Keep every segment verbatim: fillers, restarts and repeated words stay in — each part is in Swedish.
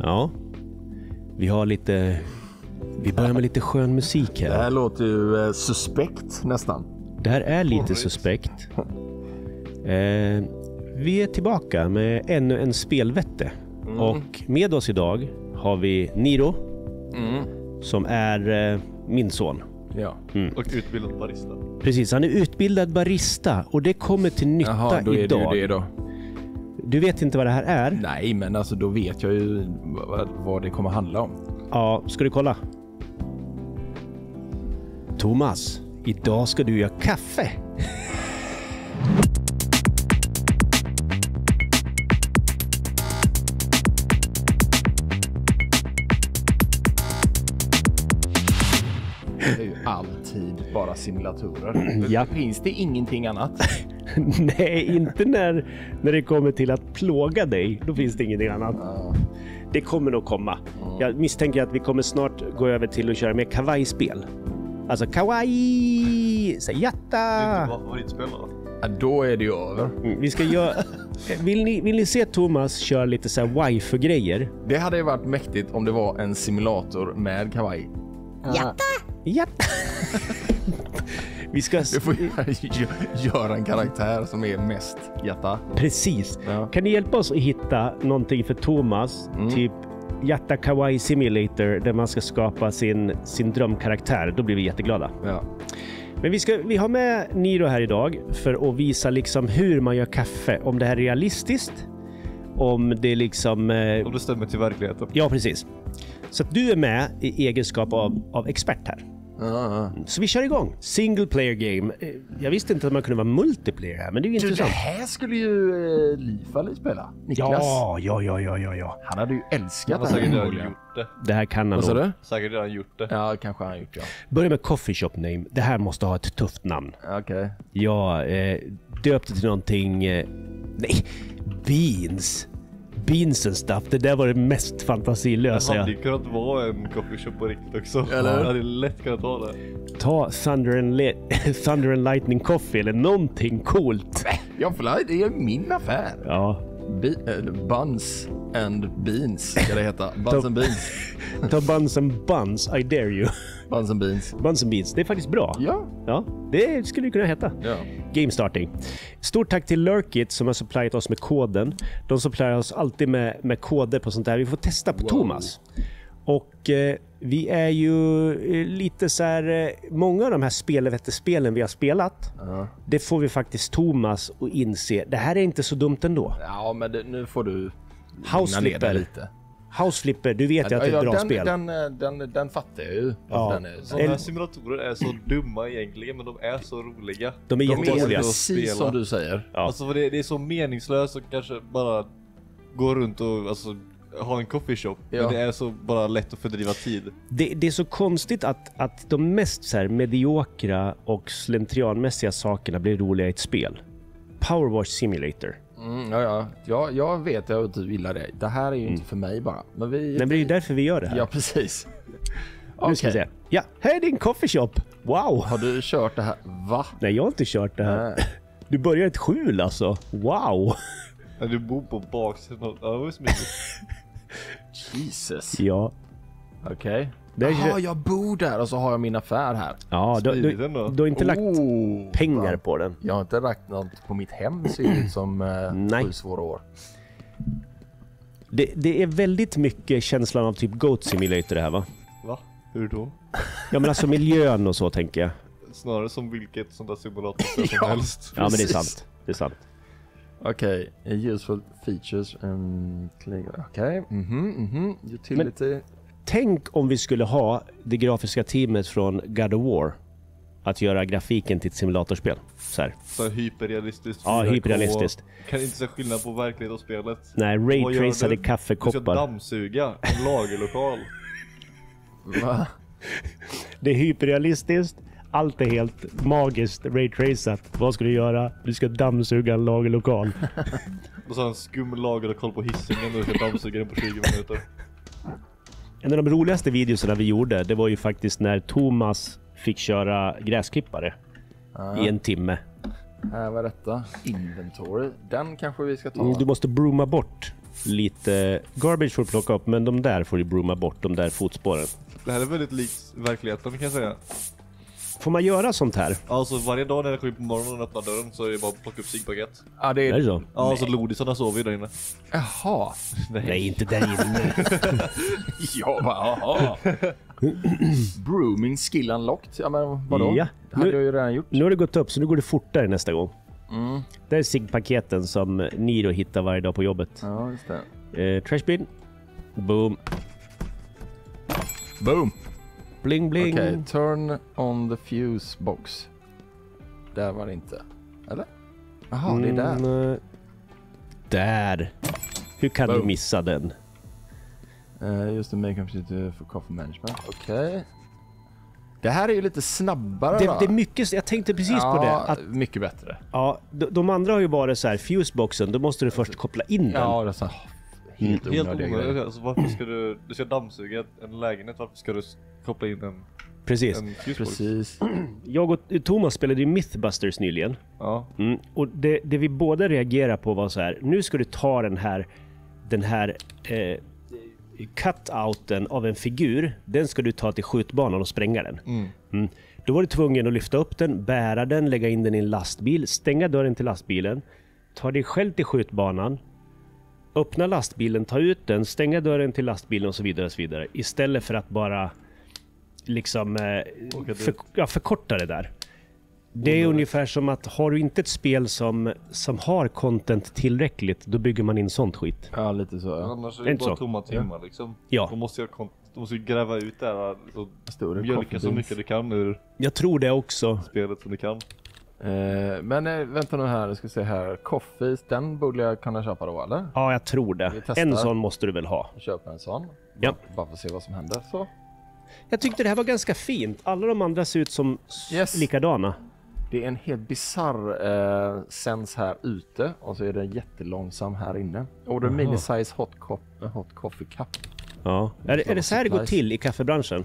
Ja. Vi har lite... Vi börjar med lite skön musik här. Det här låter ju eh, suspekt nästan. Det här är lite suspekt. Eh, vi är tillbaka med ännu en spelvette. Mm. Och med oss idag har vi Niro. Mm. Som är eh, min son. Ja, mm. Och utbildad barista. Precis, han är utbildad barista. Och det kommer till nytta. Jaha, då är idag. Det ju det då. Du vet inte vad det här är? Nej, men alltså då vet jag ju vad, vad det kommer handla om. Ja, ska du kolla? Thomas, idag ska du göra kaffe. Det är ju alltid bara simulatorer. Ja. Finns det ingenting annat? Nej, inte när, när det kommer till att plåga dig. Då finns det ingenting annat. Ja. Det kommer nog komma. Mm. Jag misstänker att vi kommer snart gå över till att köra mer kawaii-spel. Alltså kawaii! Så jatta! Det är inte favoritspel då? Ja, då är det ju över. Mm, vi ska göra... vill, ni, vill ni se Thomas köra lite så här wifi-grejer? Det hade ju varit mäktigt om det var en simulator med kawaii. Jatta! Jatta! Vi ska... Du får göra en karaktär som är mest jatta. Precis. Ja. Kan ni hjälpa oss att hitta någonting för Thomas? Mm. Typ Jatta Kawaii Simulator där man ska skapa sin, sin drömkaraktär. Då blir vi jätteglada. Ja. Men vi, ska, vi har med Niro här idag för att visa liksom hur man gör kaffe. Om det här är realistiskt. Om det liksom... Om det stämmer till verkligheten. Ja, precis. Så att du är med i egenskap av, av expert här. Uh-huh. Så vi kör igång. Single player game. Jag visste inte att man kunde vara multiplayer här, men det är ju du, intressant. Det här skulle ju eh, Lifali spela. Niklas. Ja, ja, ja, ja, ja, ja. Han hade ju älskat det. Han har säkert redan gjort det. Det här kan han nog. Säkert redan gjort det. Ja, kanske han har gjort det. Ja. Börja med coffee shop name. Det här måste ha ett tufft namn. Okej. Okay. Jag eh, döpte till någonting... Eh, nej, Beans. Beans and stuff. Det där var det mest fantasilösa. Det hade ju kunnat vara en coffee shop på riktigt också. Eller? Det hade lätt kunnat vara det. Ta Thunder and, Le- Thunder and Lightning Coffee eller någonting coolt. Ja, för det är min affär. Ja. Be- uh, buns and beans ska det heta. Buns and beans. Ta buns and buns, I dare you. Buns and beans. Buns and beans, det är faktiskt bra. Ja. Ja, det skulle kunna heta. Ja. Game starting. Stort tack till Lurkit som har supplyat oss med koden. De supplyar oss alltid med, med koder på sånt här. Vi får testa på wow. Thomas. Och eh, vi är ju eh, lite så här... Eh, många av de här spelvettespelen vi har spelat, uh-huh. det får vi faktiskt Thomas att inse. Det här är inte så dumt ändå. Ja, men det, nu får du... House Flipper. Lite. House Flipper, du vet ju ja, att det är ett ja, bra den, spel. Den, den, den, den fattar jag ju. Ja. Den är, sådana här simulatorer är så dumma egentligen, men de är så roliga. De är jätteroliga. Precis som du säger. Ja. Alltså det, det är så meningslöst och kanske bara gå runt och alltså, ha en coffee shop. Ja. Men det är så bara lätt att fördriva tid. Det, det är så konstigt att, att de mest så här mediokra och slentrianmässiga sakerna blir roliga i ett spel. Power Wash Simulator. Mm, ja, ja. ja, jag vet att du gillar det. Det här är ju mm. inte för mig bara. Men vi... Nej, men det är ju därför vi gör det här. Ja, precis. Okay. Nu ska vi se. Ja, här är din coffee shop. Wow. Har du kört det här? Va? Nej, jag har inte kört det här. Nej. Du börjar ett skjul alltså. Wow. Ja, du bor på baksidan. Ja, det var smidigt. Jesus. Ja. Okej. Okay. Jaha, jag bor där och så har jag min affär här. Ja, du, du, du har inte lagt oh, pengar bra. På den. Jag har inte lagt något på mitt hem, ser ut som eh, sju svåra år. Det, det är väldigt mycket känslan av typ Goat Simulator det här, va? Va? Hur då? Ja, men alltså miljön och så tänker jag. Snarare som vilket sånt där simulator som ja, helst. Ja, men det är sant. Det är sant. Okej, okay. Useful features and okej. Okay. Mhm, mhm. Utility. Men, tänk om vi skulle ha det grafiska teamet från God of War att göra grafiken till ett simulatorspel. Så här. Så hyperrealistiskt. Ja, hyperrealistiskt. Kan inte se skillnad på verklighet och spelet. Nej, raytracade kaffekoppar. Du ska dammsuga en lagerlokal. Va? Det är hyperrealistiskt. Allt är helt magiskt raytracat. Vad ska du göra? Du ska dammsuga en lagerlokal. Och så har en skum lagerlokal på Hisingen och du ska dammsuga den på tjugo minuter. En av de roligaste videorna vi gjorde, det var ju faktiskt när Thomas fick köra gräsklippare ah. i en timme. Här var detta. Inventory. Den kanske vi ska ta. Du måste brooma bort Lite garbage får du plocka upp, men de där får du brooma bort, de där fotspåren. Det här är väldigt likt verkligheten kan jag säga. Får man göra sånt här? Alltså varje dag när jag kommer på morgonen och öppnar dörren så är det bara att plocka upp ciggpaket. Ja, det Är är... det så? Ja, alltså lodisarna sover ju där inne. Jaha. Nej, inte där inne. Ja, va, jaha. Brooming skill unlocked. Ja, men vadå? Ja. Det hade Nu- jag ju redan gjort. Nu har det gått upp, så nu går det fortare nästa gång. Mm. Det är ciggpaketen som Niro hittar varje dag på jobbet. Ja, just det. Eh, trashbin. Boom. Boom. Bling bling. Okej, turn on the fuse box. Där var det inte. Eller? Jaha, det är där. Mm, eh, där. Hur kan Boom. du missa den? Uh, just the main computer for coffee management. Okej. Det här är ju lite snabbare Det, va? det är mycket, jag tänkte precis ja, på det. Att, mycket bättre. ja, de, de andra har ju varit så här, fuseboxen, då måste du först koppla in den. Ja, det är så här, helt Helt onödiga onödigt. grejer. Alltså varför ska du, du ska dammsuga en lägenhet, varför ska du s- koppla in en, Precis. en fusebox? Precis. Jag och Thomas spelade ju Mythbusters nyligen. Ja. Mm. Och det, det vi båda reagerade på var så här, nu ska du ta den här, den här eh, cutouten av en figur, den ska du ta till skjutbanan och spränga den. Mm. Mm. Då var du tvungen att lyfta upp den, bära den, lägga in den i en lastbil, stänga dörren till lastbilen, ta dig själv till skjutbanan, öppna lastbilen, ta ut den, stänga dörren till lastbilen och så vidare och så vidare. Istället för att bara liksom eh, för, ja, förkorta det där. Det är ungefär som att har du inte ett spel som, som har content tillräckligt, då bygger man in sånt skit. Ja, lite så. Ja. Annars är det Inte bara så. tomma timmar liksom. Ja. De måste, göra kont- de måste ju gräva ut det här och Större mjölka coffee så beans. mycket du kan ur Jag tror det också. spelet som du kan. Eh, men eh, vänta nu här, jag ska se här. Coffees, den borde jag kunna köpa då, eller? Ja, jag tror det. Vi testar. En sån måste du väl ha. Jag köper en sån. Ja. Bara för att se vad som händer. Så. Jag tyckte det här var ganska fint. Alla de andra ser ut som s- Yes. likadana. Det är en helt bizarr eh, sens här ute och så är den jättelångsam här inne. Order Jaha. mini size hot, co- hot coffee cup. Ja. Är, det- är det så här det går Supplies. till i kaffebranschen?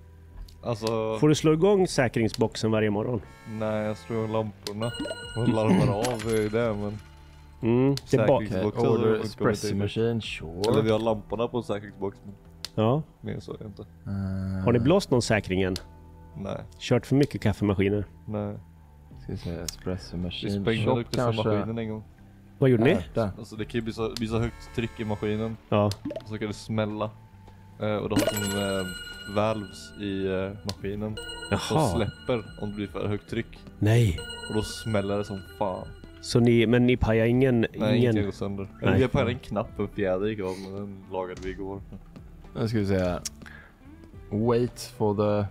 Alltså, Får du slå igång säkringsboxen varje morgon? nej jag slår igång lamporna och larmar av eh, det men... Mm. Det är ba- Säkrings- Okay. Boxar, Order så espresso funkar det machine, Eller sure. vi har lamporna på säkringsbox men ja. mer så är det inte. Uh, Har ni blåst någon säkring än? Nej, Kört för mycket kaffemaskiner? nej. Ska vi se, espresso Vi machine. sprängde Shop upp det som maskinen en gång. Vad gjorde ni? Där, där. Alltså det kan ju bli så, bli så högt tryck i maskinen Ja. så kan det smälla. Eh, och då har som eh, valves i eh, maskinen som Jaha. släpper om det blir för högt tryck. Nej. Och då smäller det som fan. Så ni, men ni pajar ingen... Nej, ingen... ingenting går sönder. Eller Nej. vi har en knapp, en fjäder gick av, men den lagade vi igår. Nu ska vi se här. Wait for the...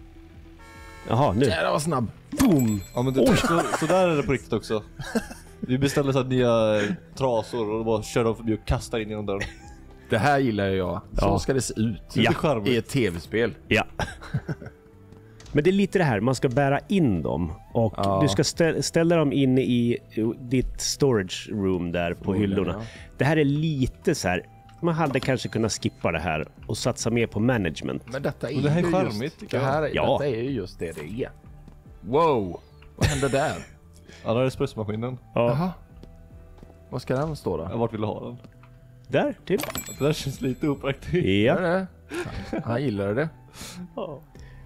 Jaha, nu. Ja, det var snabb. Boom! Ja men det, så, så där är det på riktigt också. Vi beställde så här nya eh, trasor och då bara kör de förbi och kastar in genom dörren. Det här gillar jag. Så Ja. ska det se ut. Det är lite charmigt. I ett tv-spel. Ja. Men det är lite det här, man ska bära in dem. Och Ja. du ska stä- ställa dem in i ditt storage room där på Förmodligen, hyllorna. ja. Det här är lite så här. Man hade kanske kunnat skippa det här och satsa mer på management. Men detta är, Och det här är ju charmigt, just, tycker det jag. här, Ja. Detta är ju just det det är. Wow! Vad hände där? Ja, där är espressomaskinen. Ja, Jaha. Vad ska den stå då? Ja, vart vill du ha den? där till. Det där känns lite opraktiskt. Är Ja. det? Han gillar det. Så,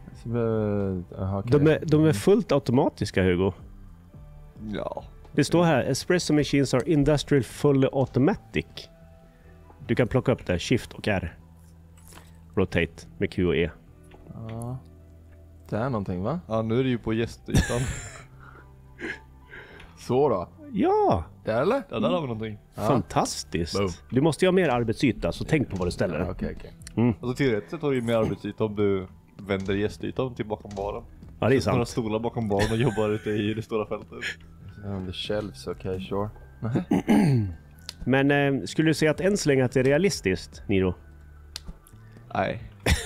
eh, aha, okej. De är, de är fullt automatiska, Hugo. Ja. Det står här, espresso machines are industrial fully automatic. Du kan plocka upp det, shift och R. Rotate med Q och E. Ja. Det är någonting va? Ja, nu är det ju på gästytan. Så då. Ja, Där eller? Ja, där har vi någonting. Ja. fantastiskt. Boom. Du måste ju ha mer arbetsyta, så tänk på vad du ställer. Ja, okej, okej. Alltså teoretiskt sett har du ju mer arbetsyta om du vänder gästytan till bakom baren. Ja, det är Några sant. stolar bakom baren och jobbar ute i det stora fältet. On the shelves, okej, okay, sure. Men eh, skulle du säga att än så länge att det är realistiskt, Niro? Nej.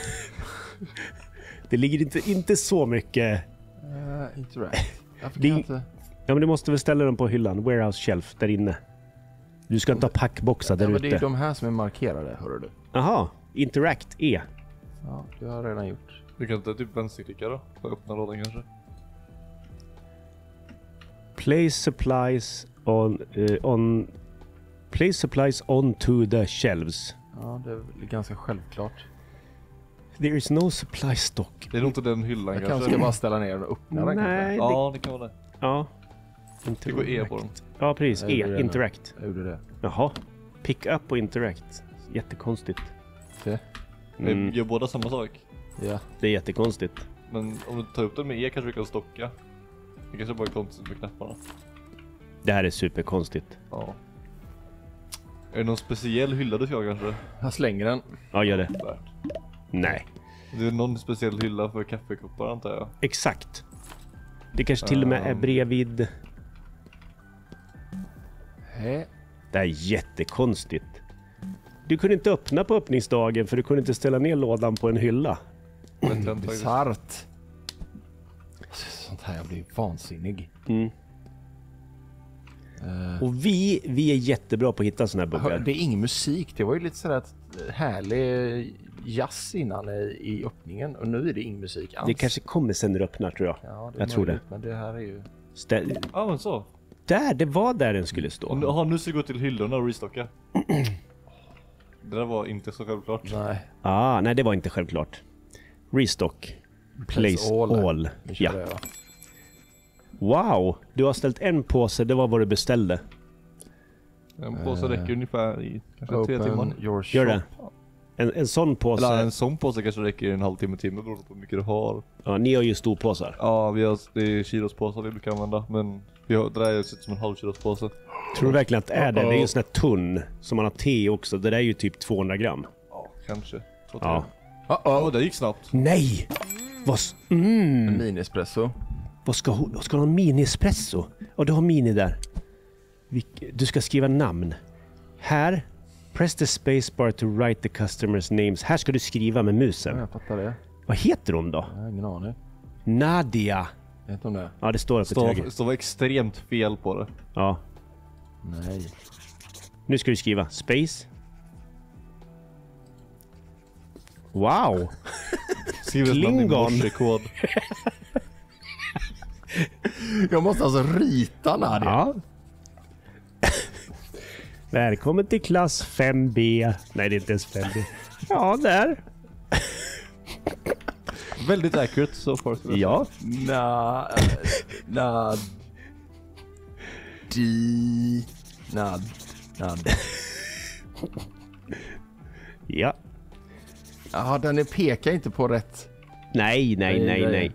Det ligger inte, inte så mycket... Uh, interact. Varför Det- kan jag inte... Ja, men du måste väl ställa dem på hyllan, warehouse shelf, där inne. Du ska inte ha packboxar Ja, där men det är ute. de här som är markerade, hörru du. Jaha, interact E. Ja, det har jag redan gjort. Du kan inte typ vänsterklicka då? Och öppna lådan kanske? Place supplies on, eh, on Place supplies onto the shelves. Ja, det är väl ganska självklart. There is no supply stock. Det är nog inte den hyllan Jag kanske. kanske ska bara ställa ner och öppna den. Nej, kanske. det, Ja, det kan vara det. ja. Det går E på dem. Ja, precis. Jag gjorde E, det nu. interact. Jag gjorde det. Jaha. Pick up och interact. Jättekonstigt. Okej. Mm, Vi gör båda samma sak. Ja. det är jättekonstigt. Men om du tar upp den med E kanske du kan stocka. Det kanske bara är konstigt med knapparna. Det här är superkonstigt. Ja. Är det någon speciell hylla du ska ha kanske? Jag slänger den. Ja, gör det. Värt. Nej. Det är någon speciell hylla för kaffekoppar antar jag. Exakt. Det kanske till och med är Um. bredvid. Hej. Det här är jättekonstigt. Du kunde inte öppna på öppningsdagen för du kunde inte ställa ner lådan på en hylla. Vet jag inte faktiskt. Bisarrt. Sånt här, jag blir vansinnig. Mm. Uh, Och vi, vi är jättebra på att hitta såna här buggar. det är ingen musik. Det var ju lite sådär härlig jazz innan i, i öppningen. Och nu är det ingen musik alls. Det kanske kommer sen när du öppnar, tror jag. Ja, det är Jag tror möjligt, men det här är ju... Stä- Ja men så. där, det var där den skulle stå. Om du, aha, nu ska vi gå till hyllorna och restocka. Det där var inte så självklart. Nej. Ah, nej, det var inte självklart. Restock. Place all. all. Vi kör Ja. det, va? Wow, du har ställt en påse, det var vad du beställde. En påse räcker ungefär i kanske tre Open timmar. your shop. Gör det. En, en sån påse. Eller en sån påse kanske räcker i en halvtimme, timme beroende på hur mycket du har. Ja, ni har ju storpåsar. Ja, vi har, det är kilospåsar vi brukar använda. Men vi har, det där är som en halvkilospåse. Tror du verkligen att det är det? Det är ju en sån här tunn som man har te också. Det där är ju typ tvåhundra gram. Ja, kanske. Två, tre. Ja. Ja, oh, det gick snabbt. Nej! Vad, s- mm. En mini-espresso. vad ska hon, vad ska hon ha? Mini-espresso? Ja, du har mini där. Vilk- Du ska skriva namn. Här. Press the spacebar to write the customers names. Här ska du skriva med Ja, musen. jag fattar det. Vad heter hon då? Jag har ingen aning. Nadia. Vet hon det? Ja, det står uppe till höger. Det står extremt fel på det. Ja. Nej. Nu ska du skriva space. Wow! Skriver Klingon. morsekod. Jag måste alltså rita Nadia. Ja. Välkommen till klass fem B. Nej, det är inte ens fem B. Ja, där. Väldigt accurate so far. skulle jag säga. Ja. Na... Na... Di... Nad... Nad... Ja. Ja, den är pekar inte på rätt. Nej, nej, nej, nej.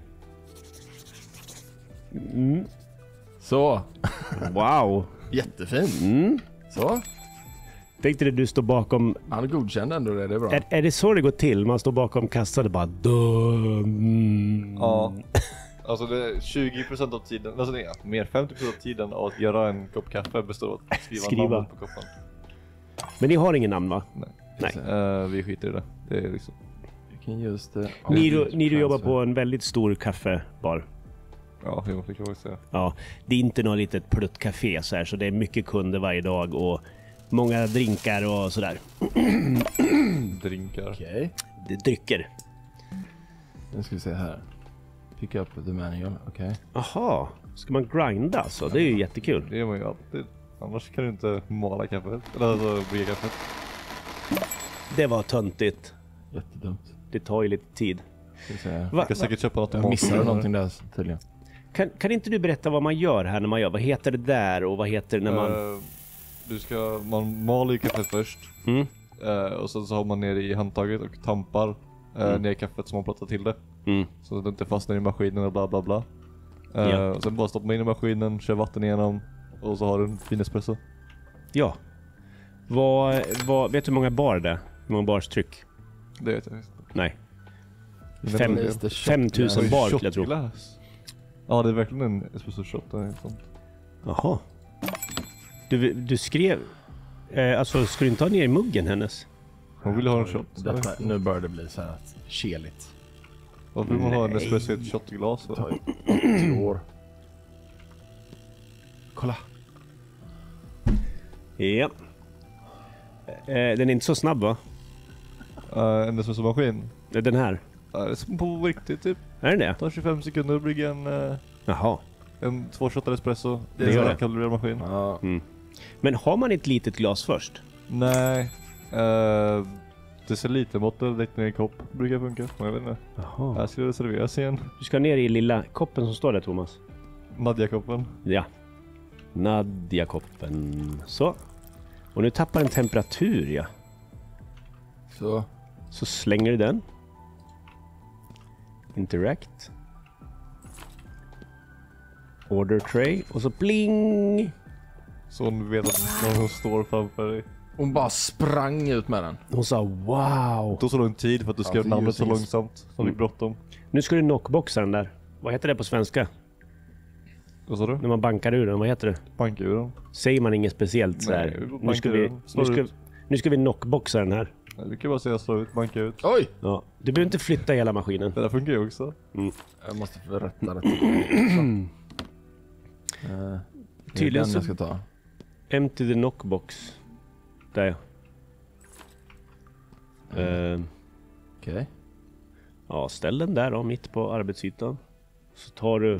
Mm. Så. Wow. Jättefint. Mm. Så. Tänkte du du står bakom... Han godkände ändå det, det är bra. Är, är det så det går till? Man står bakom kassan och bara... Dum. Ja. Alltså det är tjugo procent av tiden, alltså det är mer femtio procent av tiden av att göra en kopp kaffe består av att skriva, Skriva. namnet på koppen. Men ni har ingen namn, va? Nej. Nej. Uh, vi skiter i det. Det är liksom... You can use the... Ni, du, ni du jobbar på en väldigt stor kaffebar. Ja, jo, det kan man säga. Ja, det är inte något litet pluttcafé så här, så det är mycket kunder varje dag och många drinkar och sådär. Drinkar. Okej. Okay. Det är drycker. Nu ska vi se här. Pick up the manual, okej. Okay. Aha, ska man grinda så? Det är ju jättekul. Det gör man ju alltid. Annars kan du inte mala kaffet. Eller alltså brygga kaffet. Det var töntigt. Jättedumt. Det tar ju lite tid. Ska vi se här. Va, Jag kan va, säkert köpa något Jag missade någonting där tydligen. kan, kan inte du berätta vad man gör här när man gör? Vad heter det där och vad heter det när man... Uh, du ska, man maler ju kaffet först. Mm, Uh, och sen så har man ner i handtaget och tampar uh, Mm. ner kaffet så man plattar till det. mm. Så att det inte fastnar i maskinen och bla bla bla. Uh, Ja. och sen bara stoppa in i maskinen, kör vatten igenom och så har du en fin espresso. Ja. Vad, vad, vet du hur många bar det är? Hur många bars tryck? Det vet jag inte. Nej. vet Fem, inte. Lite fem tusen Oj, bar skulle jag tro. shotglass. Ja, det är verkligen en espresso shot. Det är sånt. Jaha. Du, du skrev... Eh, alltså, ska du inte ha ner i muggen hennes? Hon vill ha en shot. Detta, nu börjar det bli så här keligt. Varför vill man ha en Nej. espresso i ett shotglas? Det tar Va? ju åttio år. Kolla. Ja. Eh, den är inte så snabb, va? Uh, en espresso-maskin. Den här. Uh, det är som på riktigt typ. Är den det? Det tar tjugofem sekunder att brygga en, uh, Jaha. en två shottar espresso. Det gör det. kalorier maskin. Ja. Mm. Men har man ett litet glas först? Nej. Uh, det ser lite mått direkt ner i en kopp. Brukar funka. Men jag vet inte. Jaha. Här ska det serveras igen. Du ska ner i lilla koppen som står där, Thomas. Nadja-koppen. Ja. Nadja-koppen. Så. Och nu tappar den temperatur, ja. Så. Så slänger du den. Interact. Order tray. Och så bling! Så hon vet att någon står framför dig. Hon bara sprang ut med den. Hon sa wow. Då så lång tid för att du skrev för namnet så ljusning. långsamt. Så fick bråttom. Nu ska du knockboxa den där. Vad heter det på svenska? Vad sa du? När man bankar ur den, vad heter det? Bankuren. Säger man inget speciellt så här? Nej, Nu ska vi, slå nu ska, ut. nu ska vi knockboxa den här. Nej, vi kan bara säga slå ut, banka ut. Oj! Ja. Du behöver inte flytta hela maskinen. Det där funkar ju också. Jag måste förrätta det till. uh, Tydligen den så- jag ska ta. Empty the knockbox. Där ja. Eh, Okej. ja, ställ den där då, mitt på arbetsytan. Så tar du...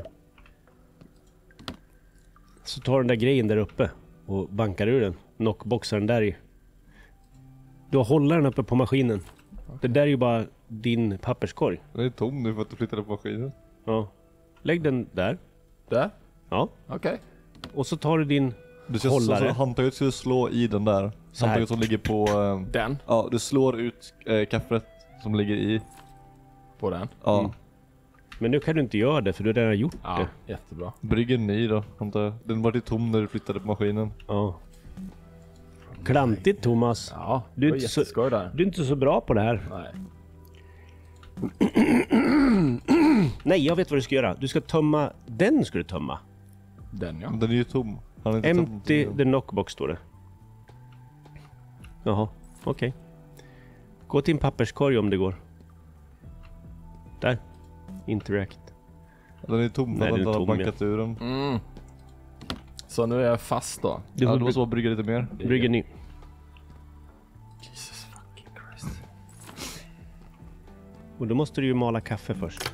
Så tar du den där grejen där uppe och bankar ur den. Knockboxar den där i. Du har hållaren uppe på maskinen. Det där är ju bara din papperskorg. Den är tom nu för att du flyttade på maskinen. Ja. Lägg den där. Där? Ja. Okej. Och så tar du din... Du ska Hållare. så, handtaget ska du slå i den där. Så här. Handtaget som ligger på... eh, Den. ja, du slår ut eh, kaffet som ligger i. På den. Ja. Mm. Men nu kan du inte göra det för du har redan gjort Ja, det. jättebra. Bryggen i då, antar jag. Den var ju tom när du flyttade på maskinen. Ja. Klantigt, Thomas. Ja, Du det är var inte så- jätteskoj där. Du är inte så bra på det här. Nej. Nej, jag vet vad du ska göra. Du ska tömma... Den ska du tömma. Den ja. Den är ju tom. Han är inte Empty tom. the knockbox står det. Jaha, okej. Gå till en papperskorg om det går. Där. Interact. Den är tom för Nej, att den är han har tom, bankat ur den. Mm. Så nu är jag fast då. Du Ja, får du måste bara brygga lite mer. bry- brygga ny. Jesus fucking Christ. Och då måste du ju mala kaffe först.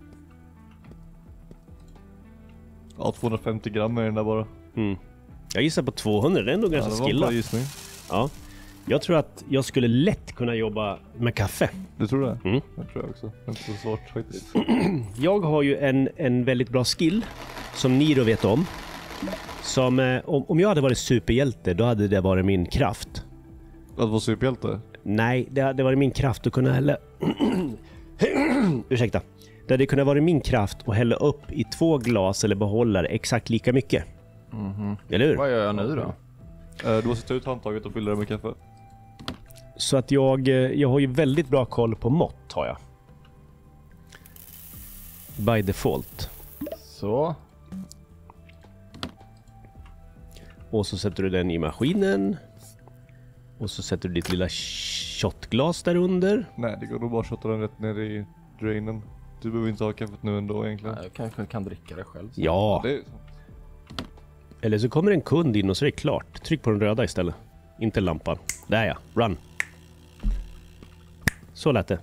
Ja, tvåhundrafemtio gram är den där bara. Mm. Jag gissar på tvåhundra, det är ändå Ja, ganska det var en skillat. bra gissning. Ja. Jag tror att jag skulle lätt kunna jobba med kaffe. Du tror det? Mm. Jag tror jag också. Det är inte så svårt faktiskt. Jag har ju en, en väldigt bra skill som ni då vet om. Som, eh, om, om jag hade varit superhjälte, då hade det varit min kraft. Att vara superhjälte? Nej, det hade varit min kraft att kunna hälla... Ursäkta. Det hade kunnat vara min kraft att hälla upp i två glas eller behållare exakt lika mycket. Mhm. Eller hur? Vad gör jag nu då? Eh, Du måste ta ut handtaget och fylla det med kaffe. Så att jag, eh, jag har ju väldigt bra koll på mått, har jag. By default. Så. Och så sätter du den i maskinen. Och så sätter du ditt lilla shotglas där under. Nej, det går nog bara att shotta den rätt ner i drainen. Du behöver inte ha kaffet nu ändå egentligen. Jag kanske kan dricka det själv. Så. Ja, Det är... eller så kommer en kund in och så är det klart. Tryck på den röda istället. Inte lampan. Där ja, run. Så lät det.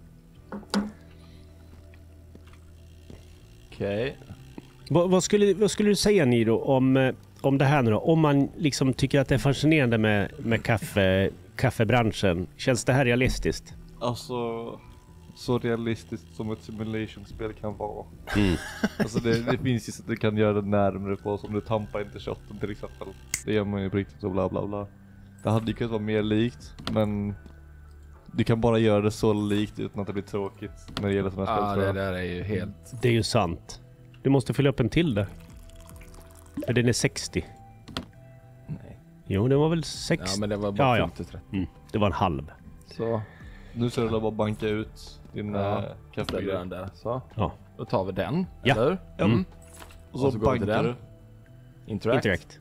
Okej. Vad, vad, skulle, vad skulle du säga ni då om, eh, om det här nu då? Om man liksom tycker att det är fascinerande med, med kaffe, kaffebranschen. Känns det här realistiskt? Alltså... Så realistiskt som ett simulationsspel kan vara. Mm. Alltså det, det finns ju så att du kan göra det närmare på, som du tampar inte shotten till exempel. Det gör man ju på riktigt och bla bla bla. Det hade ju kunnat vara mer likt, men du kan bara göra det så likt utan att det blir tråkigt när det gäller sådana här Ja, spel. det tror jag. där är ju helt... Det är ju sant. Du måste fylla upp en till där. För den är sextio. Nej. Jo, den var väl Ja, sextio? men det var bara Ja, ja. fyllt till trettio. Mm, det var en halv. Så. Nu ska du bara banka ut din Ja, äh, Ställer kaffegrej. den där. Så. Ja. Då tar vi den. Ja. Eller hur? Mm. Och så, Och så går vi till bankar den. du. Interact. Interact.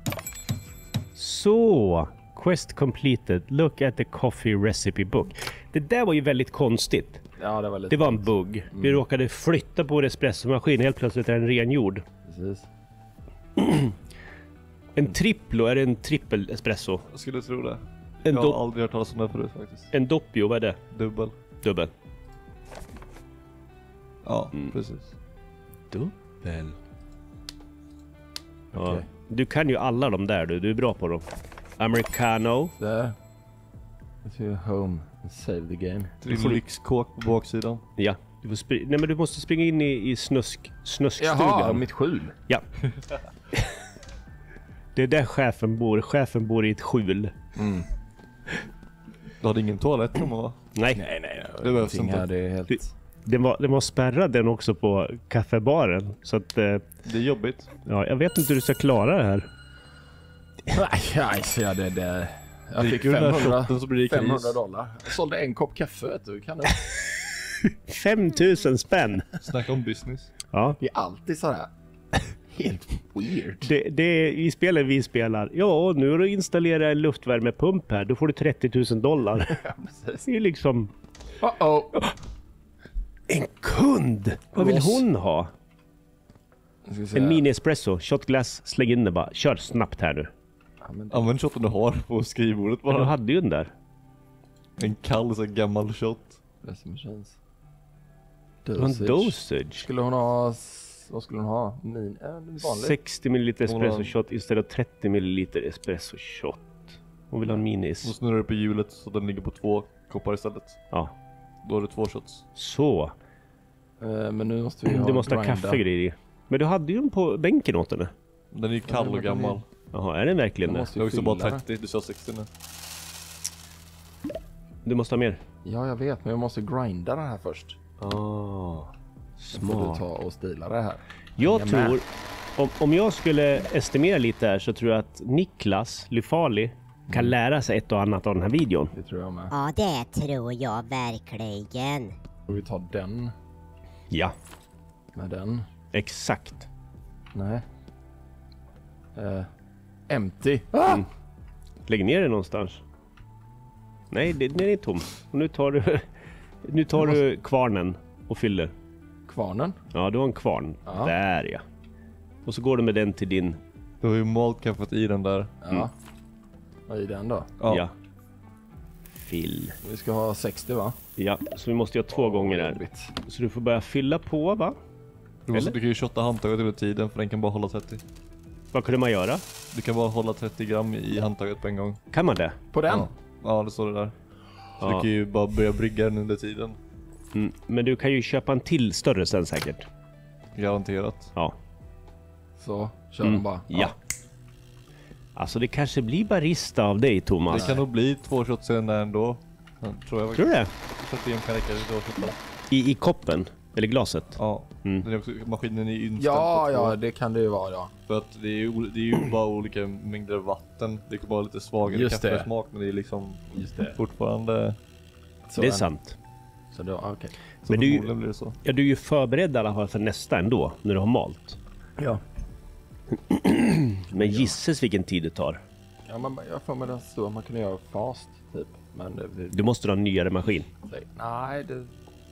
Så, quest completed. Look at the coffee recipe book. Det där var ju väldigt konstigt. Ja, det var lite... Det var en bugg. Vi råkade flytta på vår espressomaskin. Helt plötsligt är den rengjord. Precis. En triplo, är det en trippel espresso? Jag skulle tro det. En, Jag do- har aldrig hört talas om det förut faktiskt. en doppio, vad är det? Dubbel. Dubbel. Ja, Mm. precis. Dubbel. Ja. Okej. Du kan ju alla de där du. Du är bra på dem. Americano. Där. Let's go home and save the game. Din lyxkåk på baksidan. Ja. Du, får spri- Nej, men du måste springa in i, i snusk, snuskstugan. Jaha, mitt skjul. Ja. Det är där chefen bor. Chefen bor i ett skjul. Mm. Du hade ingen toalett hemma va? Nej. Nej, nej. Det behövs ingenting inte. här, det är helt... Du- Den var, den var spärrad den också på kaffebaren. Så att, eh, Det är jobbigt. ja, jag vet inte hur du ska klara det här. Nej, nej, så jag det, det. Jag fick Dricker du den här femhundra, shotten så blir det kris. femhundra dollar. Jag sålde en kopp kaffe, vet du. Kan det? femtusen spänn! Snacka om business. Ja. Det är alltid så här. Helt weird. Det, det är i spelet vi spelar. Ja, nu har du installerat en luftvärmepump här. Då får du trettio tusen dollar. Ja, precis. Det är liksom... Uh-oh. En kund! Vad vill Ross. hon ha? Jag ska säga- En mini espresso, shotglass, släng in det bara. Kör snabbt här nu. Ja, men det- Använd shotten du har på skrivbordet Ja, du bara. hade ju den där. En kall så här gammal shot. det som känns. Det var en Dosage. dosage. Skulle hon ha... s- Vad skulle hon ha? Min... Äh, vanlig. sextio milliliter Hon har- espresso shot istället för trettio milliliter espresso shot. Hon vill ha en Då minis. snurrar du på hjulet så den ligger på två koppar istället. Ja, Då har du två shots. så. Eh, men nu måste vi ha Du måste ha grinda. kaffegrejer i. Men du hade ju den på bänken åt henne. Den är ju kall och gammal. Jaha, är den verkligen Jag det? måste Det är ju också bara fylla den. trettio, du sa sextio nu. Du måste ha mer. Ja, jag vet, men jag måste grinda den här först. Ah, Så får du smart. ta och stila det här. Jag Hänga med. tror, om, om jag skulle estimera lite här så tror jag att Niklas Lyfali kan lära sig ett och annat av den här videon. Det tror jag med. Ja, det tror jag verkligen. Och vi tar den Ja, med den. exakt. Nej. Eh, empty. Ah! Lägg ner den någonstans. Nej, det- den är tom. Och nu tar du, nu tar du kvarnen och fyller. Kvarnen. Ja, du har en kvarn. Ja. Där ja. Och så går du med den till din... Du har ju malt kaffet i den där. Ja. Vad är den då? Ja. Ja. Fyll. Vi ska ha sextio va? Ja, så vi måste göra två gånger här. Jobbigt. Så du får börja fylla på, va? Du, måste, Eller? du kan ju shotta handtaget under tiden för den kan bara hålla trettio. Vad kunde man göra? Du kan bara hålla trettio gram i handtaget på en gång. Kan man det? På den? Ja, ja det står det där. Så Ja. du kan ju bara börja brygga den under tiden. Mm. Men du kan ju köpa en till större sen säkert. Garanterat. Ja. Så, kör Mm. den bara. Ja. Alltså det kanske blir barista av dig, Thomas. Det kan nog bli två shots i den där ändå. Ja, tror jag Tror faktiskt. du det? trettio kan räcka till två shotar. I, I koppen? Eller glaset? Ja. Mm. Den är också, maskinen är ju instant Ja, på två. ja, det kan det ju vara ja. För att det är ju, det är ju bara olika mängder vatten. Det kan vara lite svagare Just det. kaffesmak men det är liksom Just det. fortfarande... Så Det är en- sant. Så då, okej. Så Men det är ju- förmodligen blir det så. Ja, du är ju förberedd i alla fall för nästa ändå, när du har malt. Ja. Men gisses vilken tid det tar. Ja, men jag får med den så man kunde göra fast typ. Men det, det, Du måste ha en nyare maskin. nej, det...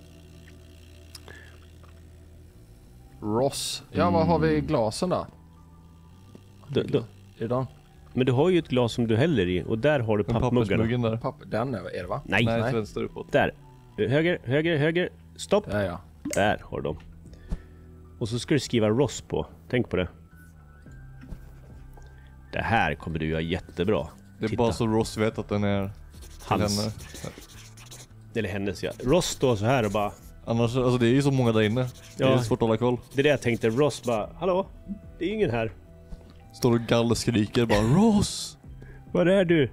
Ross. Ja, vad har vi i glasen då? Du, du, Är det men du har ju ett glas som du häller i och där har du Men pappmuggarna. pappersmuggen där. papper? Den är är det va? Nej, Nej, Nej. till vänster uppåt. där. Höger, höger, höger. Stopp. Ja, ja. Där har du dem. Och så ska du skriva Ross på. Tänk på det. Det här kommer du göra jättebra. Det är Titta. bara så Ross vet att den är till Hans. henne. Eller hennes ja. Ross står så här och bara... Annars, alltså det är ju så många där inne. Det är Ja. svårt att hålla koll. Det är det jag tänkte. Ross bara... Hallå? Det är ingen här. Står och gallerskriker bara Ross! Var är du?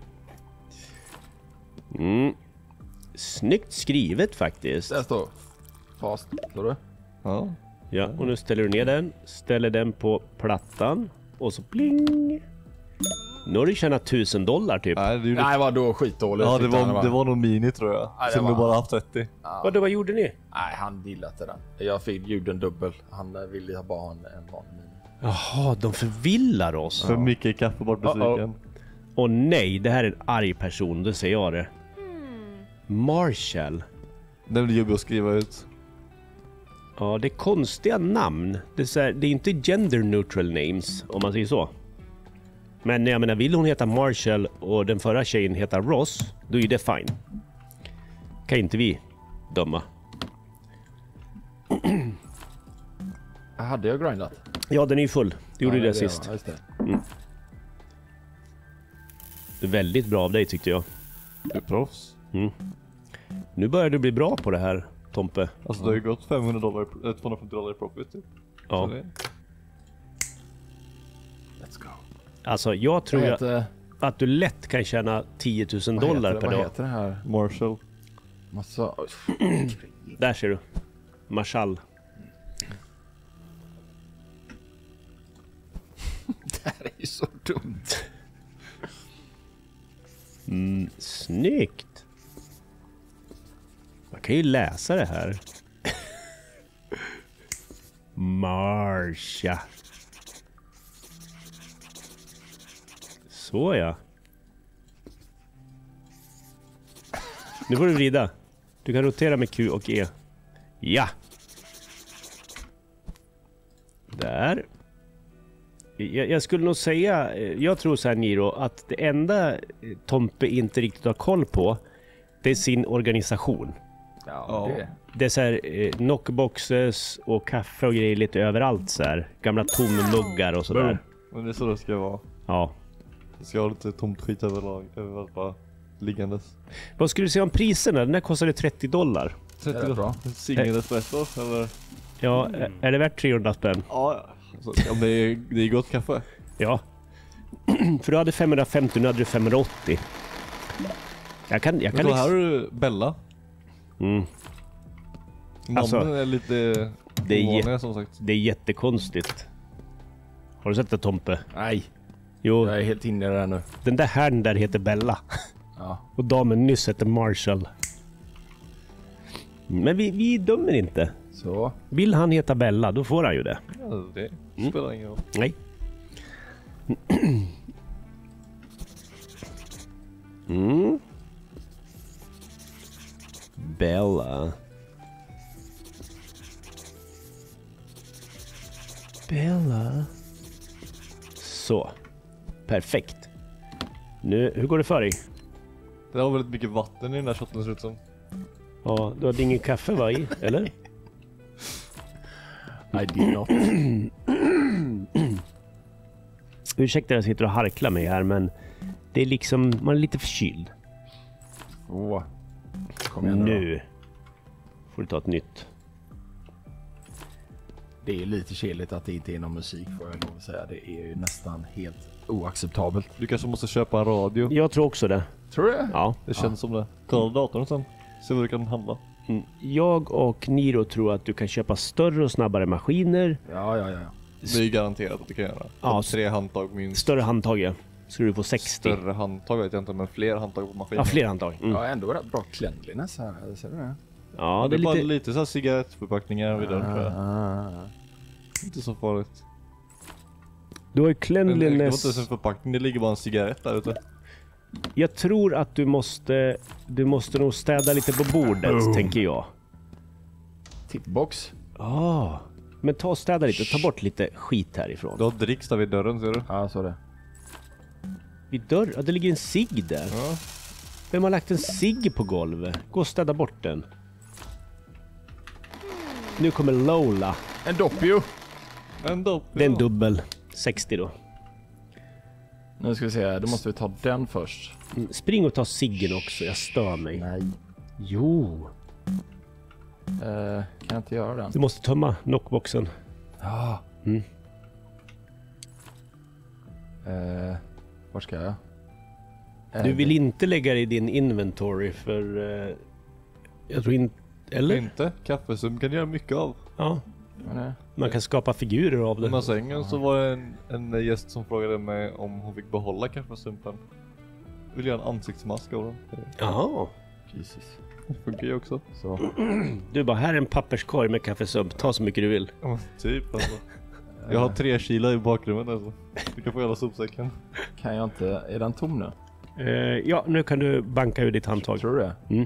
Mm. Snyggt skrivet faktiskt. Där står fast. Står du? Ja. Ja, och nu ställer du ner den. Ställer den på plattan. Och så pling. Nu har du tjänat tusen dollar typ. Nej, det är ju Nej, vadå skitdåligt. Ja, det Titta, var, det var nog mini tror jag. Ja, det Sen var- du bara haft trettio. Vadå, vad gjorde ni? Nej, han gillade inte den. Jag fick ljuden dubbel. Han eh, ville ha bara en, en vanlig mini. Jaha, de förvillar oss. För mycket kaffe bort besviken. Och nej, det här är en arg person, det säger jag det. Marshall. Det blir jobbigt att skriva ut. Ja, det är konstiga namn. Det är, så här, det är inte gender neutral names, om man säger så. Men jag menar, vill hon heta Marshall och den förra tjejen heter Ross, då är det fine. Kan inte vi döma. Hade jag grindat? Ja, den är ju full. Du gjorde Ja, det, det sist. var, just det. Det är väldigt bra av dig tyckte jag. Du är proffs. Mm. Nu börjar du bli bra på det här, Tompe. Alltså det har ju gått femhundra dollar, äh, tvåhundrafemtio dollar i profit typ. Ja. Så det- Let's go. Alltså, jag tror Vad jag heter, att du lätt kan tjäna tio tusen vad dollar heter, per vad dag. heter det här? Marshall. Massa... Där ser du. Marshall. Det här är ju så dumt. Mm, snyggt. Man kan ju läsa det här. Marsha. Så ja. Nu får du vrida. Du kan rotera med Q och E. Ja. Där. Jag, jag skulle nog säga, jag tror så här Niro, att det enda Tompe inte riktigt har koll på, det är sin organisation. Ja, Ja. det. Det är så här eh, knockboxes och kaffe och grejer lite överallt så här. Gamla tommuggar och sådär. Men det är så det ska vara. Ja. Det ska ha lite tomt skit överlag, överallt bara liggandes. Vad skulle du säga om priserna? Den där kostade trettio dollar. Det är bra. Single espresso eller? Ja, mm. Är det värt trehundra spänn? Ja, alltså, om det är, det är gott kaffe. Ja. För du hade femhundrafemtio, nu hade du femhundraåttio. Jag kan, jag Men kan då här har du Bella. Mm. Namnen Alltså, är lite det är ovanliga som sagt. Det är jättekonstigt. Har du sett det, Tompe? Nej, Jo, jag är helt inne i det här nu. den där herrn där heter Bella. Ja. Och damen nyss heter Marshall. Men vi, vi dömer inte. Så. Vill han heta Bella, då får han ju det. Ja, det Mm. spelar ingen roll. Nej. Mm. Bella. Bella. Så. Perfekt. Nu, hur går det för dig? Det har väldigt mycket vatten i den där shotten ser ut som. Ja, du hade ingen kaffe va i? Eller? I did not. Ursäkta jag sitter och harklar mig här, men det är liksom, man är lite förkyld. Åh. Kom igen nu. Nu får du ta ett nytt. Det är ju lite keligt att det inte är någon musik, får jag lov att säga. Det är ju nästan helt oacceptabelt. Du kanske måste köpa en radio. Jag tror också det. Tror du det? Ja. Det känns som det. Kolla datorn sen. Se vad du kan handla. Mm. Jag och Niro tror att du kan köpa större och snabbare maskiner. Ja, ja, ja. Det är ju garanterat att du kan göra. Ja, Tre handtag minst. Större handtag, ja. Ska du få sextio. Större handtag vet jag inte, men fler handtag på maskinen. Ja, fler handtag. Mm. Ja, ändå rätt bra cleanliness här. Ser du det? Ja, det det är bara är lite... lite så här cigarettförpackningar vid den tror jag. Ah. Inte så farligt. Du har ju Men det var inte cleanliness. ens en förpackning, det ligger bara en cigarett där ute. Jag tror att du måste... Du måste nog städa lite på bordet, Oh. tänker jag. Tippbox. Ah. Men ta och städa lite. Ta bort lite skit härifrån. Du har dricks där vid dörren ser du. Ja, så det. Vid dörr... Ja, det ligger en cigg där. Ja. Vem har lagt en cigg på golvet? Gå och städa bort den. Nu kommer Lola. En Doppio. En dopp. Det är en dubbel. sextio då. Nu ska vi se, då måste vi ta den först. Mm, spring och ta ciggen också. Jag stör mig. Nej. Jo. Eh, kan jag inte göra den? Du måste tömma knockboxen. Ja. Mm. Eh, var ska jag? Eh, Du vill inte lägga det i din inventory för... Eh, jag tror inte... Eller? Inte. Kaffesum kan du göra mycket av. Ja. vad är det? Man kan skapa figurer av Under det. sängen så var det en, en gäst som frågade mig om hon fick behålla kaffesumpen. Vill göra en ansiktsmask av den. Jaha. Jesus. Det funkar ju också. Så. Du bara, här är en papperskorg med kaffesump. Ta så mycket du vill. Ja, men typ alltså. Jag har tre kilo i bakrummet alltså. Du kan få hela sopsäcken. Kan jag inte... Är den tom nu? Eh, ja, nu kan du banka ur ditt handtag. Tror du det? Mm.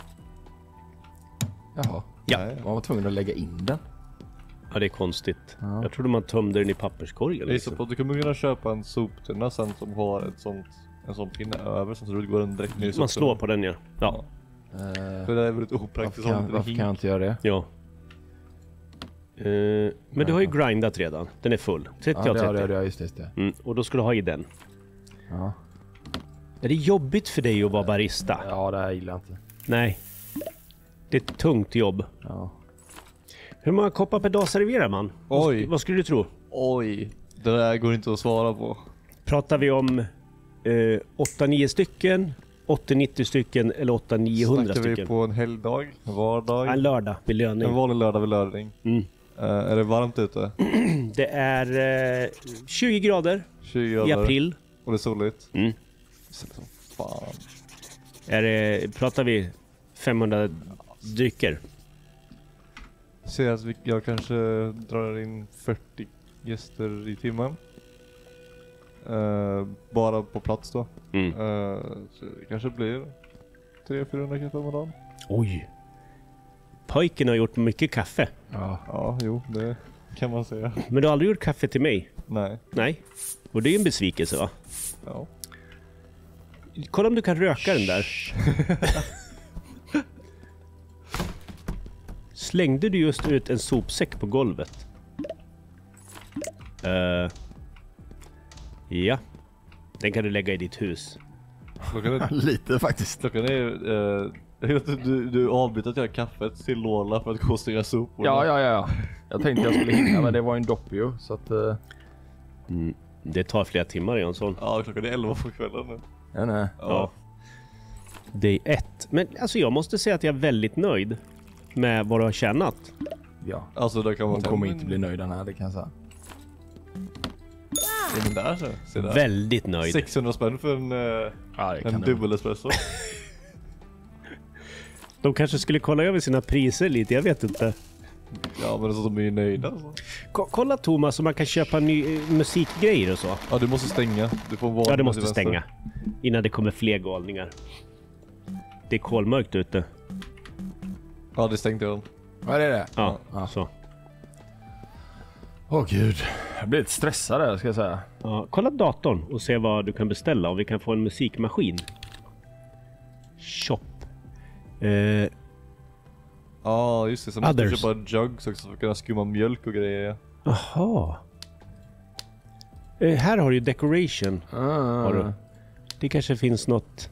Jaha. Ja. Nej. Man var tvungen att lägga in den. Ja, det är konstigt. Ja. Jag trodde man tömde den i papperskorgen. Jag gissar Liksom. på att du kommer kunna köpa en soptunna sen som har ett sånt, en sån pinne över så det går en direkt ner i Man slår soptunnan. på den, ja. Ja. Eh, För det är väldigt varför opraktiskt. kan, Varför varför kan jag inte göra det? ja. Uh, men du har ju grindat redan. Den är full. trettio Ja, av det trettio. har jag, just det. Just det. Mm, och då ska du ha i den. Ja. Är det jobbigt för dig att vara barista? Ja, det här gillar jag inte. Nej. Det är ett tungt jobb. Ja. Hur många koppar per dag serverar man? Vad, Oj. sk- vad skulle du tro? Oj. Det där går inte att svara på. Pratar vi om eh, åtta nio stycken, åttio nittio stycken eller åtta niohundra Snackar stycken? vi på en helgdag? En vardag? En lördag med löning. En vanlig lördag vid lördning. Mm. Uh, är det varmt ute? Det är eh, tjugo grader tjugo grader. i april. Och det är soligt. Mm. Så som fan. Är det, pratar vi femhundra drycker? Ser att vi, jag kanske drar in fyrtio gäster i timmen. Uh, bara på plats då. Mm. Uh, så det kanske blir tre till fyrahundra kaffe om dagen. Oj. Pojken har gjort mycket kaffe. Ja. Ja, jo, det kan man säga. Men du har aldrig gjort kaffe till mig? Nej. Nej. Och det är en besvikelse, va? Ja. Kolla om du kan röka den där. Slängde du just ut en sopsäck på golvet? Uh, ja. Den kan du lägga i ditt hus. Klockan är, Lite faktiskt. klockan är uh, du, du avbryter att göra kaffet till Lola för att gå och stänga sopor. Ja, ja, ja. Jag tänkte jag skulle hinna, men det var en dopp ju. Så att... Uh... Mm. Det tar flera timmar, Jansson. Ja, klockan är elva på kvällen nu. Ja, nej. Ja. Day ett. Men alltså jag måste säga att jag är väldigt nöjd med vad du har tjänat. Ja. Alltså där kan man Hon ta- kommer inte bli nöjd den här, det kan jag säga. Ja, men där så. Se där. Väldigt nöjd. sexhundra spänn för en, uh, Ja, det en kan dubbel espresso. De kanske skulle kolla över sina priser lite, jag vet inte. Ja, men det är så som är nöjda alltså. Ko- kolla Thomas om man kan köpa ny eh, musikgrejer och så. Ja, du måste stänga. Du får vara Ja, du måste stänga. Innan det kommer fler galningar. Det är kolmörkt ute. Ja, det stängde jag. Ja, det är det. Ja, Ja. så. Åh gud. Jag blir lite stressad där, ska jag säga. Ja, kolla datorn och se vad du kan beställa. Om vi kan få en musikmaskin. Shop. Eh, Ja, just det. Sen måste du Others. köpa jugs också för att kunna skumma mjölk och grejer. Aha. Eh, här har du ju decoration. Har du. Det kanske finns något.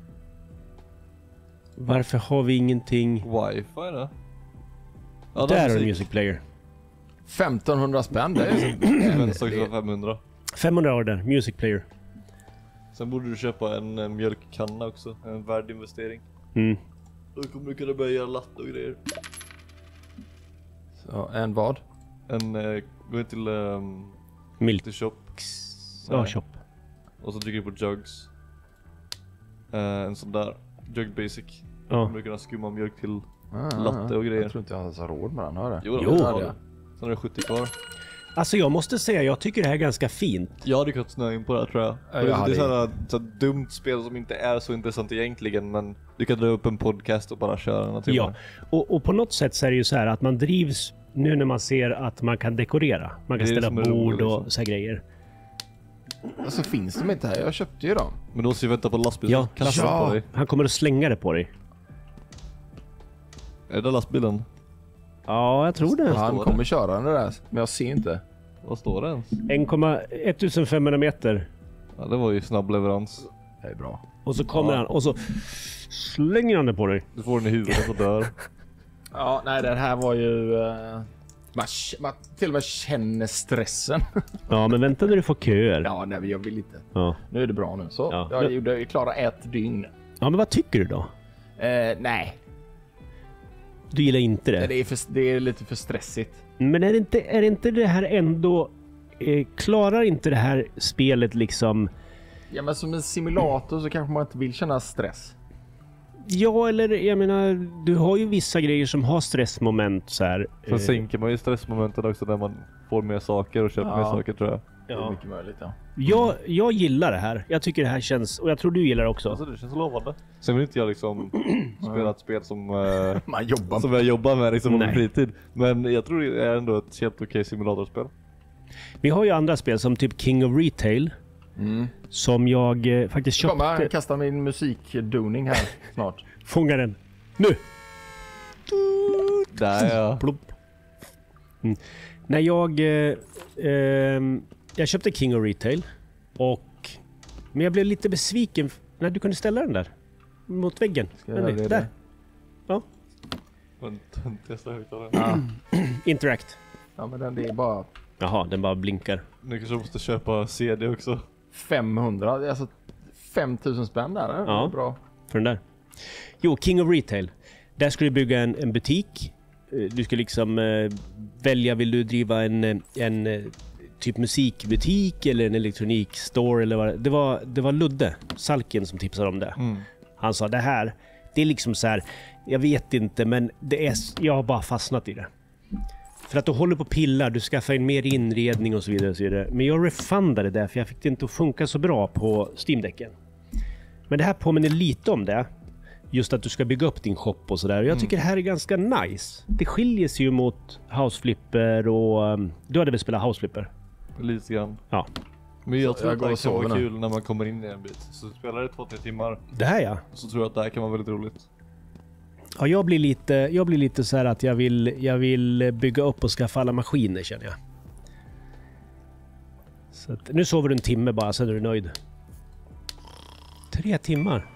Varför har vi ingenting? Wifi då? Ja, Där har du musik. music player. femtonhundra spänn, det är ju... Men så också femhundra. femhundra har där, music player. Sen borde du köpa en, en mjölkkanna också. En värdinvestering. Mm. Då kommer du kunna börja göra latte och grejer. Så, en vad? En, eh, gå in till, um, Milk. till shop. Ja, Nej. shop. Och så trycker du på jugs. Eh, en sån där. Jug basic. Då Ja. kommer du kunna skumma mjölk till. Ah, Latte och grejer. Jag tror inte jag har så råd med den, har det? Jo, Jo. det har du. Sen är det sjuttio kvar. Alltså jag måste säga, jag tycker det här är ganska fint. Jag hade kunnat snöa in på det här, tror jag. Ja, det, jag är- hade- det är sådana så här dumt spel som inte är så intressant egentligen, men du kan dra upp en podcast och bara köra några timmar. Ja, och, och på något sätt så är det ju så här att man drivs nu när man ser att man kan dekorera. Man kan Det är det ställa som är bord roligt, och liksom. så här grejer. Alltså finns de inte här? Jag köpte ju dem. Men då måste vi vänta på lastbilen. Ja, Kasta ja. på dig. Han kommer att slänga det på dig. Är det lastbilen? Ja, jag tror det. Han står kommer köra den där, men jag ser inte. Vad står det ens? en komma ett femhundra meter. Ja, det var ju snabb leverans. Det är bra. Och så kommer Ja. han och så slänger han det på dig. Du får den i huvudet och dör. Ja, nej, det här var ju... Uh, man, k- man till och med känner stressen. Ja, men vänta när du får köer. Ja, Ja, nej, men jag vill inte. ja. Nu är det bra nu. Så, Ja. jag gjorde jag klara ett dygn. Men vad tycker du då? Eh, nej, Du gillar inte det? det är, för, det är lite för stressigt. Men är det inte, är det, inte det här ändå... Eh, klarar inte det här spelet liksom... Ja, men som en simulator så kanske man inte vill känna stress. Ja, eller jag menar, du har ju vissa grejer som har stressmoment så här. Sen Eh, sänker man ju stressmomenten också när man får mer saker och köper Ja. mer saker, tror jag. Det är ja. mycket möjligt, ja. jag, jag gillar det här. Jag tycker det här känns... Och jag tror du gillar det också. Alltså det känns lovande. Sen vill inte jag liksom spela ett spel som, eh, Man jobbar som jag jobbar med liksom på min Nej. fritid. Men jag tror det är ändå ett helt okej simulatorspel. Vi har ju andra spel som typ King of Retail. Mm. Som jag eh, faktiskt Kom, köpte. jag kastar min musikdoning här snart. Fånga den. Nu! Där ja. Plopp. Mm. När jag... Eh, eh, jag köpte King of Retail. Och... Men jag blev lite besviken när du kunde ställa den där. Mot väggen. Ska jag göra det? Där. Ja. Men testa högtalaren. Ja. Interact. Ja, men den det är bara Jaha, den bara blinkar. Nu kanske måste köpa C D också. femhundra, det är alltså fem tusen spänn där. Det Ja. var bra. För den där. Jo, King of Retail. Där skulle du bygga en, en butik. Eh, Du ska liksom eh, välja, vill du driva en, eh, en eh, typ musikbutik eller en elektronikstore eller vad det det var. Det var Ludde, Salken, som tipsade om det. Mm. Han sa det här, det är liksom så här, jag vet inte, men det är, jag har bara fastnat i det. För att du håller på pillar, du skaffar in mer inredning och så vidare och så vidare. Men jag refundade det för jag fick det inte att funka så bra på Steam-däcken. Men det här påminner lite om det. Just att du ska bygga upp din shop och sådär. Jag tycker det här är ganska nice. Det skiljer sig ju mot House Flipper och... Um, du hade väl spelat House Flipper? Lite grann. Ja. Men jag Så tror jag att går det och kan vara sover nu. kul när man kommer in i en bit. Så spelar det två, tre timmar. Det här ja. Så tror jag att det här kan vara väldigt roligt. Ja, jag blir lite, jag blir lite så här att jag vill, jag vill bygga upp och skaffa alla maskiner, känner jag. Så att, nu sover du en timme bara, sen är du nöjd. Tre timmar.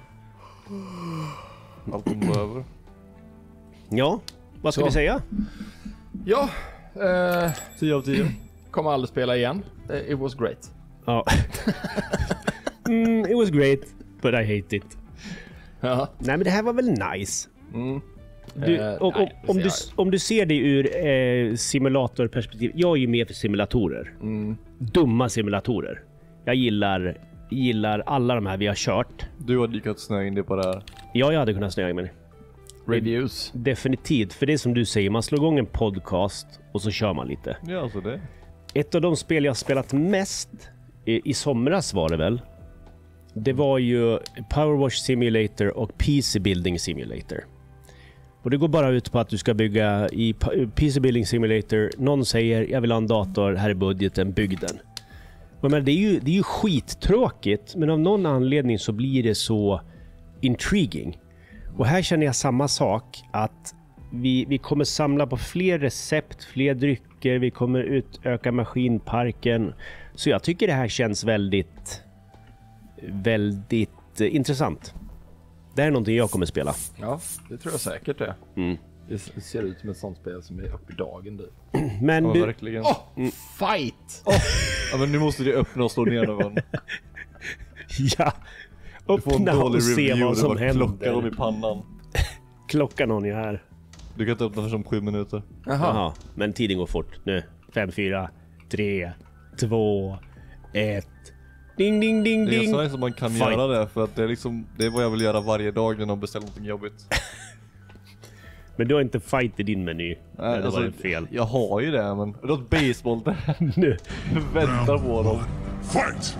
Allt kommer gå över. Ja, vad ska Så. vi säga? Ja, eh, tio av tio. kommer aldrig spela igen. Eh, It was great. Ja. mm, it was great, but I hate it. Ja. Nej, men det här var väl nice. Mm. Du, Eh, om, om, nej, det om, ser du, jag. om du ser det ur eh, simulatorperspektiv. Jag är ju med för simulatorer. Mm. Dumma simulatorer. Jag gillar, gillar alla de här vi har kört. Du hade ju kunnat snöa in det på det här. Ja, jag hade kunnat snöa in mig. Reviews. Definitivt, för det är som du säger, man slår igång en podcast och så kör man lite. Ja, alltså det. Ett av de spel jag har spelat mest i, i somras var det väl. Det var ju Power Wash Simulator och P C Building Simulator. Och det går bara ut på att du ska bygga i P C Building Simulator. Någon säger, jag vill ha en dator, här är budgeten, bygg den. Och men det är ju, det är ju skittråkigt, men av någon anledning så blir det så intriguing. Och här känner jag samma sak, att vi, vi kommer samla på fler recept, fler drycker, vi kommer utöka maskinparken. Så jag tycker det här känns väldigt, väldigt eh, intressant. Det här är någonting jag kommer spela. Ja, det tror jag säkert det. Mm. Det ser ut som ett sånt spel som är uppe i dagen. Du. Men Ja, du, verkligen. Oh, fight! Ja, men nu måste du öppna och slå ner någon. ja, Du får en öppna dålig och se review vad och som bara klockar dem i händer. pannan. Klockan har ni här. Du kan inte öppna för som sju minuter. Jaha. Jaha, men tiden går fort. Nu, fem, fyra, tre, två, ett. Ding, ding, ding, Det är ding. så nice att man kan Fight. göra det, för att det är liksom, det är vad jag vill göra varje dag när någon beställer någonting jobbigt. Men du har inte fight i din meny. Nej, det alltså, var fel. Jag har ju det, men det är ett baseball där. Nu. Jag väntar på dem. Fight!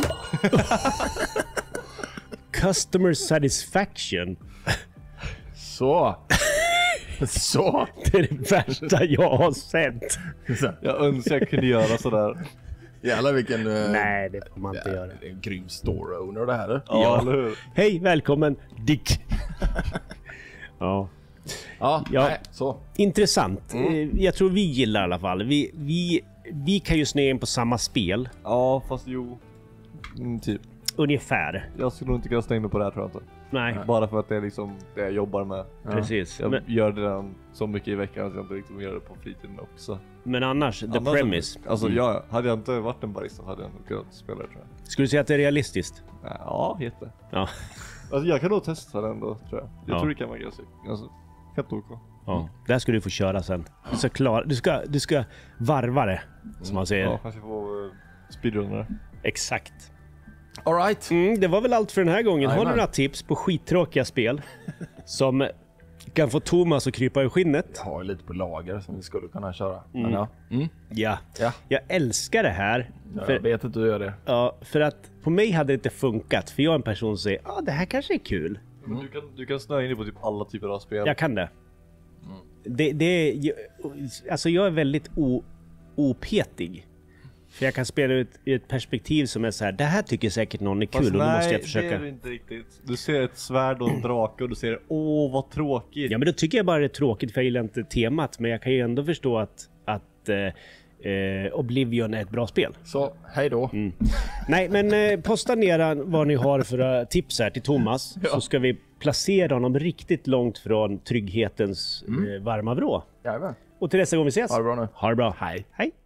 Customer satisfaction. Så. Så. Det är det värsta jag har sett. Jag önskar jag kunde göra sådär. Jävlar vilken... Uh, Nej, det får man inte göra. Det är en grym store owner det här. Ja, Ja. eller hur? Hej, välkommen Dick. Ja. Ja, Ja. nej, så. Intressant. Eh, Jag tror vi gillar i alla fall. Vi, vi, vi kan ju snöa in på samma spel. Ja, fast jo. Mm, typ. Ungefär. Jag skulle nog inte kunna stänga mig på det här, tror jag inte. Nej, Bara för att det är liksom det jag jobbar med. precis. Jag Men, gör det redan så mycket i veckan att jag inte riktigt vill göra det på fritiden också. men annars, the Annars- premise. Alltså Mm. ja, hade jag inte varit en barista hade jag nog kunnat spela det, tror jag. Skulle du säga att det är realistiskt? Ja, jätte. Ja. Alltså jag kan nog testa den ändå, tror jag. Jag Ja. tror det kan vara ganska, alltså, helt okej. Ja. Där ska du få köra sen. Du ska, klara, du ska, du ska varva det, som man säger. Ja, kanske få uh, speedrunnare. Exakt. All right. Mm, det var väl allt för den här gången. Har du Jajamän. några tips på skittråkiga spel som kan få Thomas att krypa ur skinnet? Jag har ju lite på lager som vi skulle kunna köra. Men ja. Mm. Ja. Ja. Jag älskar det här. Jag För, vet att du gör det. ja, för att på mig hade det inte funkat. För jag är en person som säger, ja ah, det här kanske är kul. Men du kan, du kan snöa in dig på typ alla typer av spel. Jag kan det. Det, det är, ju- alltså jag är väldigt o, opetig. För jag kan spela ut i ett perspektiv som är så här, det här tycker säkert någon är kul Fast och då nej, måste jag det försöka. är det inte riktigt. Du ser ett svärd och en drake och du ser, åh vad tråkigt. Ja, men då tycker jag bara det är tråkigt för jag gillar inte temat. Men jag kan ju ändå förstå att, att att eh, eh, Oblivion är ett bra spel. Så, hej då. Mm. Nej, men eh, posta ner vad ni har för uh, tips här till Thomas. Ja. Så ska vi placera honom riktigt långt från trygghetens mm. eh, varma vrå. Jajamän. Och till nästa gång vi ses. Ha det bra nu. Ha det bra. Hej. Hej.